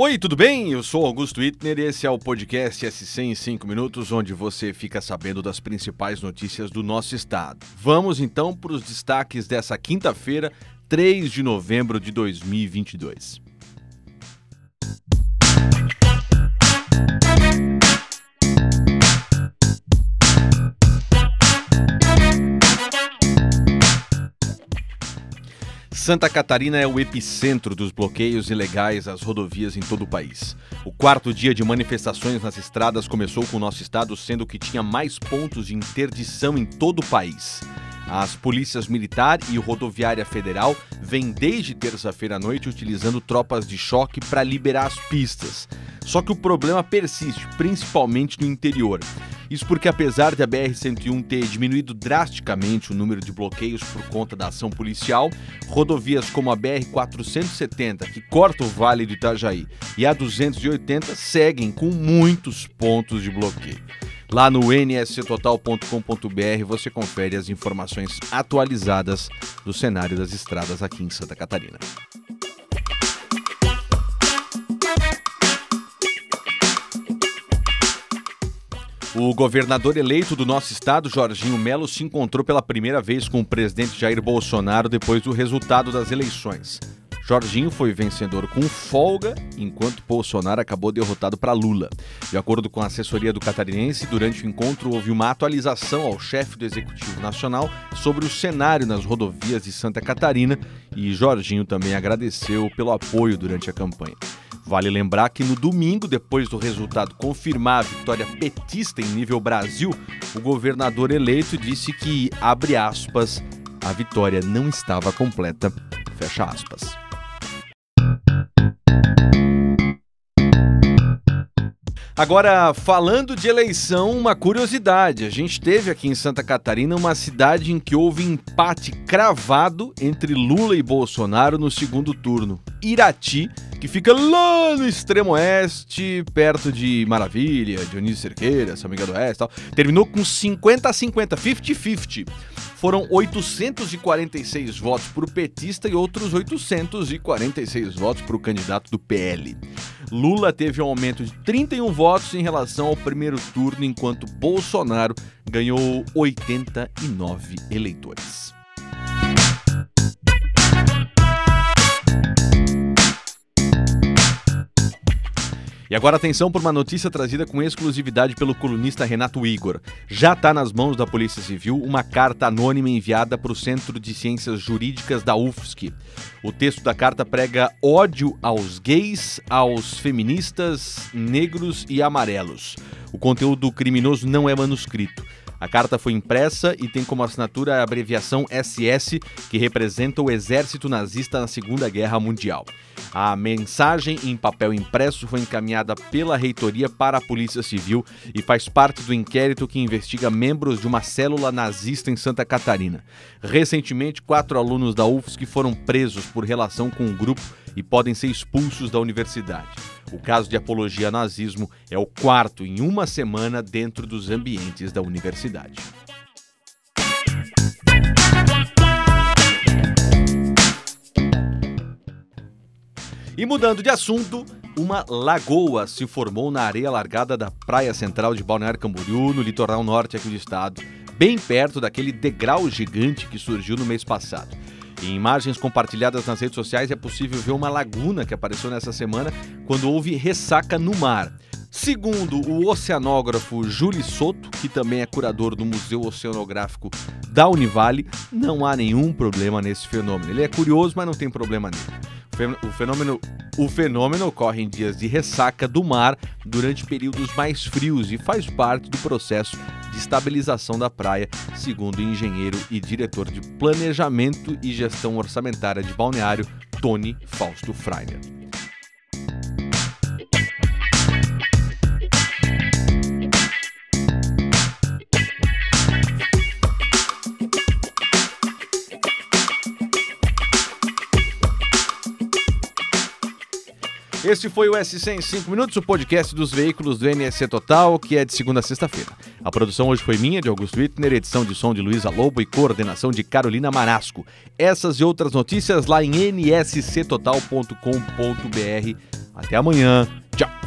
Oi, tudo bem? Eu sou Augusto Wittner e esse é o podcast SC em 5 minutos, onde você fica sabendo das principais notícias do nosso estado. Vamos então para os destaques dessa quinta-feira, 3 de novembro de 2022. Santa Catarina é o epicentro dos bloqueios ilegais às rodovias em todo o país. O quarto dia de manifestações nas estradas começou com o nosso estado sendo o que tinha mais pontos de interdição em todo o país. As polícias militar e rodoviária federal vêm desde terça-feira à noite utilizando tropas de choque para liberar as pistas. Só que o problema persiste, principalmente no interior. Isso porque, apesar de a BR-101 ter diminuído drasticamente o número de bloqueios por conta da ação policial, rodovias como a BR-470, que corta o Vale do Itajaí, e a 280 seguem com muitos pontos de bloqueio. Lá no nsctotal.com.br você confere as informações atualizadas do cenário das estradas aqui em Santa Catarina. O governador eleito do nosso estado, Jorginho Melo, se encontrou pela primeira vez com o presidente Jair Bolsonaro depois do resultado das eleições. Jorginho foi vencedor com folga, enquanto Bolsonaro acabou derrotado para Lula. De acordo com a assessoria do catarinense, durante o encontro houve uma atualização ao chefe do Executivo Nacional sobre o cenário nas rodovias de Santa Catarina e Jorginho também agradeceu pelo apoio durante a campanha. Vale lembrar que no domingo, depois do resultado confirmar a vitória petista em nível Brasil, o governador eleito disse que, abre aspas, a vitória não estava completa, fecha aspas. Agora, falando de eleição, uma curiosidade. A gente teve aqui em Santa Catarina uma cidade em que houve empate cravado entre Lula e Bolsonaro no segundo turno. Irati, que fica lá no extremo oeste, perto de Maravilha, Dionísio Cerqueira, São Miguel do Oeste e tal, terminou com 50-50, 50-50. Foram 846 votos para o petista e outros 846 votos para o candidato do PL. Lula teve um aumento de 31 votos em relação ao primeiro turno, enquanto Bolsonaro ganhou 89 eleitores. E agora atenção por uma notícia trazida com exclusividade pelo colunista Renato Igor. Já está nas mãos da Polícia Civil uma carta anônima enviada para o Centro de Ciências Jurídicas da UFSC. O texto da carta prega ódio aos gays, aos feministas, negros e amarelos. O conteúdo criminoso não é manuscrito. A carta foi impressa e tem como assinatura a abreviação SS, que representa o exército nazista na Segunda Guerra Mundial. A mensagem em papel impresso foi encaminhada pela reitoria para a Polícia Civil e faz parte do inquérito que investiga membros de uma célula nazista em Santa Catarina. Recentemente, 4 alunos da UFSC foram presos por relação com o grupo e podem ser expulsos da universidade. O caso de apologia ao nazismo é o quarto em uma semana dentro dos ambientes da universidade. E mudando de assunto, uma lagoa se formou na areia largada da praia central de Balneário Camboriú, no litoral norte aqui do estado, bem perto daquele degrau gigante que surgiu no mês passado. Em imagens compartilhadas nas redes sociais é possível ver uma laguna que apareceu nessa semana quando houve ressaca no mar. Segundo o oceanógrafo Júlio Soto, que também é curador do Museu Oceanográfico da Univale, não há nenhum problema nesse fenômeno. Ele é curioso, mas não tem problema nele. O fenômeno ocorre em dias de ressaca do mar durante períodos mais frios e faz parte do processo de estabilização da praia, segundo o engenheiro e diretor de Planejamento e Gestão Orçamentária de Balneário, Tony Fausto Freiner. Esse foi o SC em 5 minutos, o podcast dos veículos do NSC Total, que é de segunda a sexta-feira. A produção hoje foi minha, de Augusto Wittner, edição de som de Luísa Lobo e coordenação de Carolina Marasco. Essas e outras notícias lá em nsctotal.com.br. Até amanhã. Tchau.